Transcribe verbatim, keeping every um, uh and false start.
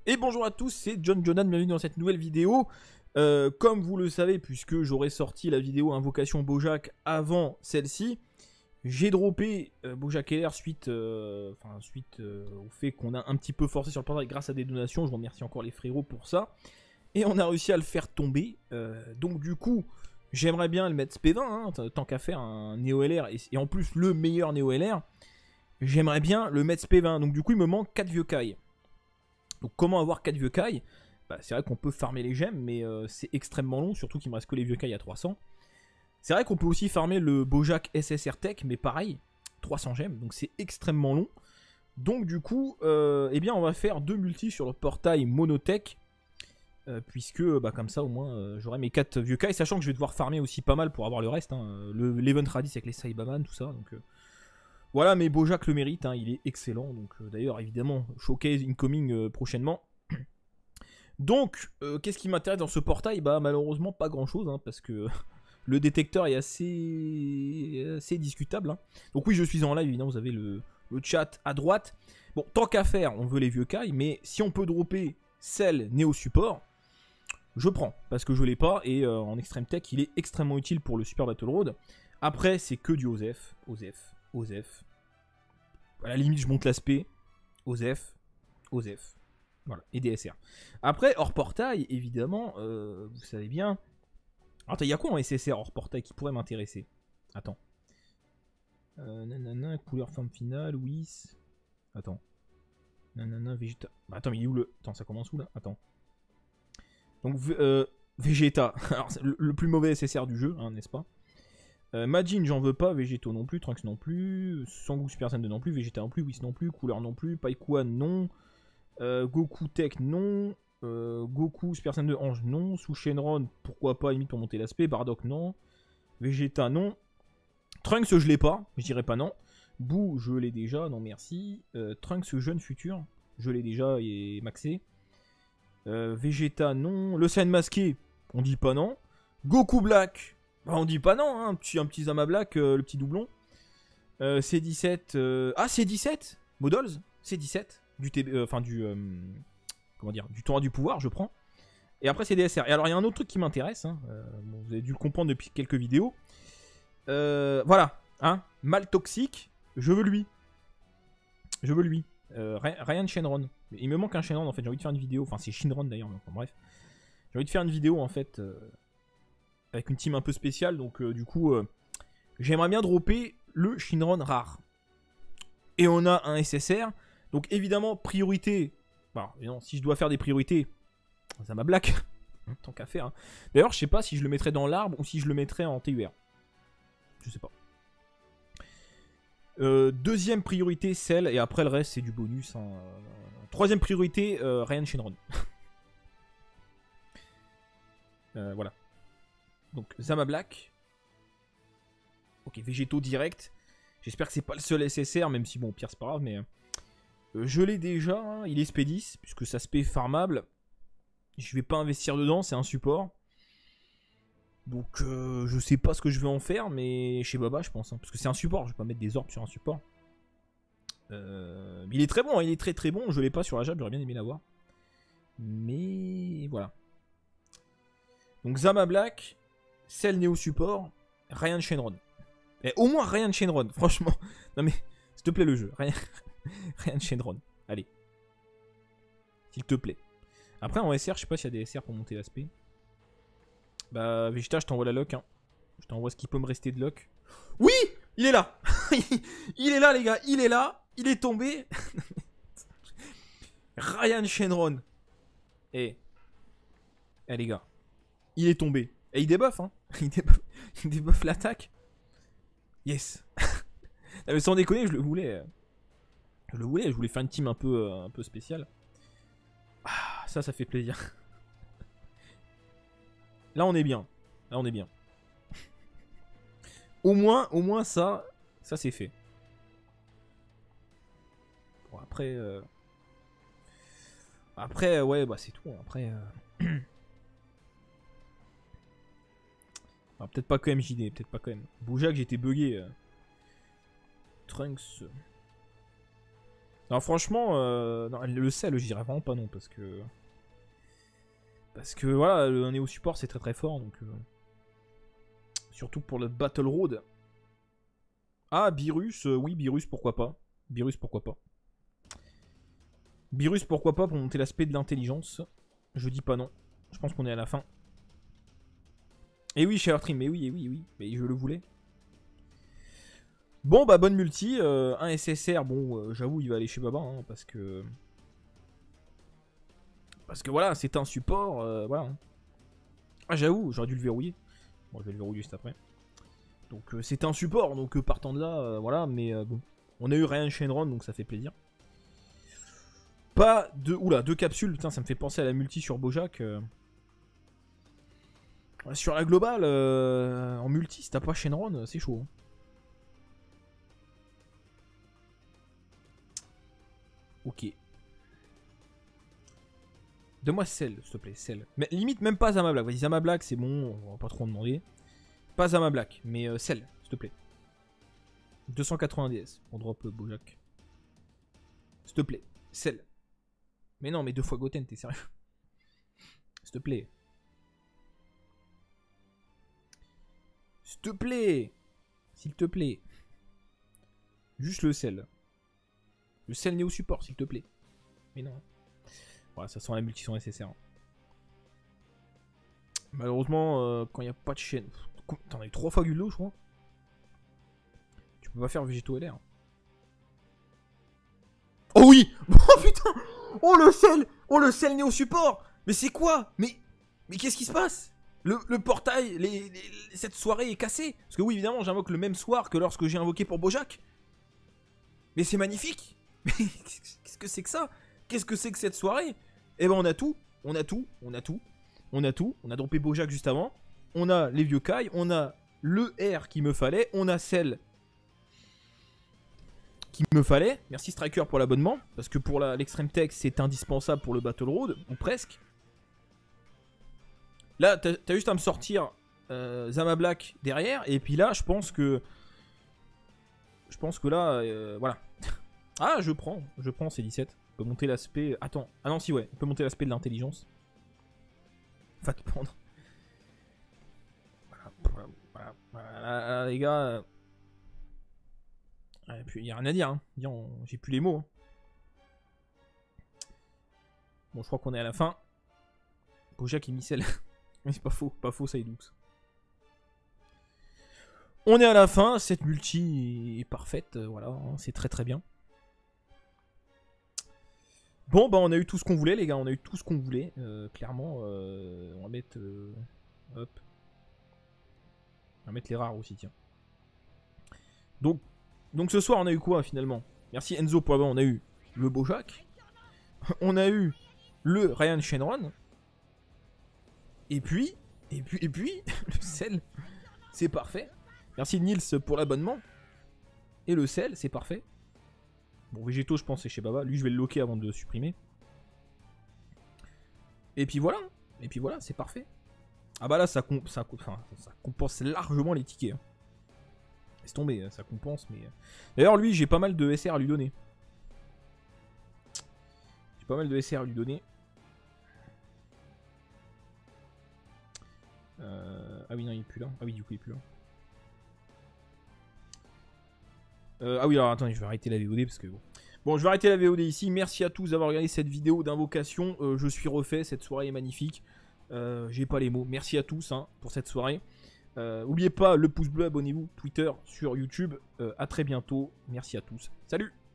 Et bonjour à tous, c'est John Jonan, bienvenue dans cette nouvelle vidéo. Euh, comme vous le savez, puisque j'aurais sorti la vidéo Invocation Bojack avant celle-ci, j'ai droppé euh, Bojack L R suite, euh, enfin, suite euh, au fait qu'on a un petit peu forcé sur le portail grâce à des donations. Je remercie encore les frérots pour ça. Et on a réussi à le faire tomber. Euh, donc du coup, j'aimerais bien le mettre S P vingt, hein, tant qu'à faire un Néo L R, et, et en plus le meilleur Néo L R. J'aimerais bien le mettre S P vingt, donc du coup il me manque quatre vieux cailles. Donc comment avoir quatre vieux cailles? Bah, c'est vrai qu'on peut farmer les gemmes, mais euh, c'est extrêmement long, surtout qu'il me reste que les vieux cailles à trois cents. C'est vrai qu'on peut aussi farmer le Bojack S S R Tech, mais pareil, trois cents gemmes, donc c'est extrêmement long. Donc du coup, euh, eh bien on va faire deux multis sur le portail Monotech, euh, puisque bah, comme ça au moins euh, j'aurai mes quatre vieux cailles, sachant que je vais devoir farmer aussi pas mal pour avoir le reste, hein, le l'Event Radis avec les Saibaman, tout ça, donc... Euh, Voilà, mais Bojack le mérite, hein, il est excellent. Donc euh, d'ailleurs, évidemment, showcase incoming euh, prochainement. Donc, euh, qu'est-ce qui m'intéresse dans ce portail? Bah malheureusement pas grand-chose, hein, parce que le détecteur est assez, assez discutable. Hein. Donc oui, je suis en live, évidemment, vous avez le, le chat à droite. Bon, tant qu'à faire, on veut les vieux cailles, mais si on peut dropper celle Néo Support, je prends, parce que je l'ai pas, et euh, en Extreme Tech, il est extrêmement utile pour le Super Battle Road. Après, c'est que du Osef, Osef. Osef. À la limite, je monte l'aspect. Osef. Osef. Voilà. Et D S R. Après, hors portail, évidemment, euh, vous savez bien. Attends, il y a quoi en S S R hors portail qui pourrait m'intéresser? Attends. Euh, nanana, couleur forme finale, Whis. Attends. Nanana, Vegeta. Bah, attends, mais il est où le. Attends, ça commence où là? Attends. Donc, euh, Vegeta. Alors, le, le plus mauvais S S R du jeu, hein, n'est-ce pas? Euh, Majin, j'en veux pas, Végéto non plus, Trunks non plus, Sangoku Super Saiyan deux non plus, Vegeta non plus, Whis non plus, Couleur non plus, Paikua non, euh, Goku Tech non, euh, Goku Super Saiyan deux Ange non, sous Shenron pourquoi pas, limite pour monter l'aspect, Bardock non, Vegeta non, Trunks je l'ai pas, je dirais pas non, Boo je l'ai déjà, non merci, euh, Trunks jeune futur, je l'ai déjà et maxé, euh, Vegeta non, le Saiyan masqué, on dit pas non, Goku Black, bah on dit pas non, hein, un petit, un petit Zama Black, euh, le petit doublon. Euh, C dix-sept. Euh... Ah, C dix-sept Modols C dix-sept. Du T B, euh, enfin du. Euh, comment dire Du tournoi du pouvoir, je prends. Et après, c'est D S R. Et alors, il y a un autre truc qui m'intéresse. Hein, euh, bon, vous avez dû le comprendre depuis quelques vidéos. Euh, voilà. Hein, mal toxique. Je veux lui. Je veux lui. Euh, Ryan Shenron. Il me manque un Shenron en fait. J'ai envie de faire une vidéo. Enfin, c'est Shinron d'ailleurs. Enfin, bref. J'ai envie de faire une vidéo en fait. Euh... avec une team un peu spéciale, donc euh, du coup, euh, j'aimerais bien dropper le Shinron rare. Et on a un S S R, donc évidemment, priorité. Bon, non, si je dois faire des priorités, ça m'a black, tant qu'à faire. Hein. D'ailleurs, je sais pas si je le mettrais dans l'arbre ou si je le mettrais en T U R. Je sais pas. Euh, deuxième priorité, celle, et après le reste, c'est du bonus. Hein. Troisième priorité, euh, Ryan Shenron. euh, voilà. Donc Zama Black. Ok, Végéto direct. J'espère que c'est pas le seul S S R, même si bon, pire c'est pas grave, mais... Euh, je l'ai déjà, hein, il est S P dix, puisque ça se paie farmable. Je vais pas investir dedans, c'est un support. Donc euh, je sais pas ce que je vais en faire, mais chez Baba je pense. Hein, parce que c'est un support, je vais pas mettre des orbes sur un support. Euh, il est très bon, hein, il est très très bon, je l'ai pas sur la jab, j'aurais bien aimé l'avoir. Mais voilà. Donc Zama Black... Cell Néo Support, Ryan Shenron. Et au moins Ryan Shenron, franchement. Non mais, s'il te plaît le jeu. Ryan, Ryan Shenron. Allez. S'il te plaît. Après en S R, je sais pas s'il y a des S R pour monter l'aspect. Bah Vegeta, je t'envoie la lock. Hein. Je t'envoie ce qui peut me rester de lock. Oui, il est là. Il est là les gars, il est là. Il est tombé. Ryan Shenron. Eh. Eh les gars. Il est tombé. Et il débuff, hein. Il débuff, il débuff l'attaque. Yes. Non, mais sans déconner, je le voulais. Je le voulais, je voulais faire une team un peu, un peu spéciale. Ah, ça, ça fait plaisir. Là, on est bien. Là, on est bien. Au moins, au moins ça, ça c'est fait. Bon, après... Euh... Après, ouais, bah c'est tout. Après... Euh... Ah, peut-être pas quand même J D, peut-être pas quand même. Bojack, j'étais bugué. Euh... Trunks. Non, franchement, euh, non, le sel, je dirais vraiment pas non, parce que... Parce que, voilà, le néo support, c'est très très fort, donc... Euh... Surtout pour le Battle Road. Ah, Beerus, euh, oui, Beerus, pourquoi pas. Beerus, pourquoi pas. Beerus, pourquoi pas, pour monter l'aspect de l'intelligence. Je dis pas non. Je pense qu'on est à la fin. Et oui, Shadow Trim, mais oui, et oui, oui, mais je le voulais. Bon, bah, bonne multi. Euh, un S S R, bon, euh, j'avoue, il va aller chez Baba, hein, parce que... Parce que voilà, c'est un support, euh, voilà. Ah, j'avoue, j'aurais dû le verrouiller. Bon, je vais le verrouiller juste après. Donc, euh, c'est un support, donc euh, partant de là, euh, voilà, mais euh, bon. On a eu Ryan Shenron, donc ça fait plaisir. Pas de... Oula, deux capsules, putain, ça me fait penser à la multi sur Bojack. Euh... Sur la globale, euh, en multi, si t'as pas Shenron, c'est chaud. Hein. Ok. Donne-moi celle, s'il te plaît, celle. Mais limite, même pas Zama Black. Vas-y, Zama Black, c'est bon, on va pas trop en demander. Pas Zama Black, mais euh, celle, s'il te plaît. deux cent quatre-vingts D S, on drop euh, Bojack. S'il te plaît, celle. Mais non, mais deux fois Goten, t'es sérieux? S'il te plaît. S'il te plaît. S'il te plaît. Juste le sel. Le sel néo support, s'il te plaît. Mais non. Voilà, ça sent la multi son nécessaire. Malheureusement, euh, quand il n'y a pas de chaîne... T'en as eu trois fois Guldo, je crois. Tu peux pas faire Végéto L R. Oh oui. Oh putain. Oh le sel. Oh le sel néo support. Mais c'est quoi? Mais, mais qu'est-ce qui se passe? Le, le portail, les, les, cette soirée est cassée. Parce que oui, évidemment, j'invoque le même soir que lorsque j'ai invoqué pour Bojack. Mais c'est magnifique. Mais qu'est-ce que c'est que ça? Qu'est-ce que c'est que cette soirée? Eh ben on a tout, on a tout, on a tout, on a tout. On a droppé Bojack juste avant. On a les vieux Kai, on a le R qu'il me fallait, on a celle qu'il me fallait. Merci Striker pour l'abonnement, parce que pour l'extreme tech c'est indispensable pour le Battle Road, ou presque. Là, t'as as juste à me sortir euh, Zama Black derrière, et puis là, je pense que... Je pense que là, euh, voilà. Ah, je prends, je prends C dix-sept. On peut monter l'aspect... Attends, ah non, si, ouais, on peut monter l'aspect de l'intelligence. Va te prendre. Voilà, voilà, voilà, voilà, les gars... Il euh... n'y a rien à dire, hein. J'ai plus les mots. Hein. Bon, je crois qu'on est à la fin. Bojack et Micelle. Mais c'est pas faux, pas faux, Saïdoux. On est à la fin, cette multi est parfaite, euh, voilà, hein, c'est très très bien. Bon, bah on a eu tout ce qu'on voulait, les gars, on a eu tout ce qu'on voulait, euh, clairement. Euh, on va mettre... Euh, hop. On va mettre les rares aussi, tiens. Donc, donc ce soir, on a eu quoi, finalement? Merci Enzo pour l'avoir, on a eu le Bojack. On a eu le Ryan Shenron. Et puis, et puis, et puis, le sel, c'est parfait. Merci Nils pour l'abonnement. Et le sel, c'est parfait. Bon, Végéto, je pense, c'est chez Baba. Lui, je vais le loquer avant de le supprimer. Et puis voilà. Et puis voilà, c'est parfait. Ah bah là, ça, comp ça, enfin, ça compense largement les tickets. Hein. Laisse tomber, ça compense. Mais d'ailleurs, lui, j'ai pas mal de S R à lui donner. J'ai pas mal de S R à lui donner. Euh... Ah oui, non, il est plus là. Ah oui, du coup, il est plus là. Euh, ah oui, alors attendez, je vais arrêter la V O D parce que bon. Bon, je vais arrêter la V O D ici. Merci à tous d'avoir regardé cette vidéo d'invocation. Euh, je suis refait, cette soirée est magnifique. Euh, J'ai pas les mots. Merci à tous hein, pour cette soirée. Euh, N'oubliez pas le pouce bleu, abonnez-vous, Twitter, sur YouTube. Euh, à très bientôt. Merci à tous. Salut!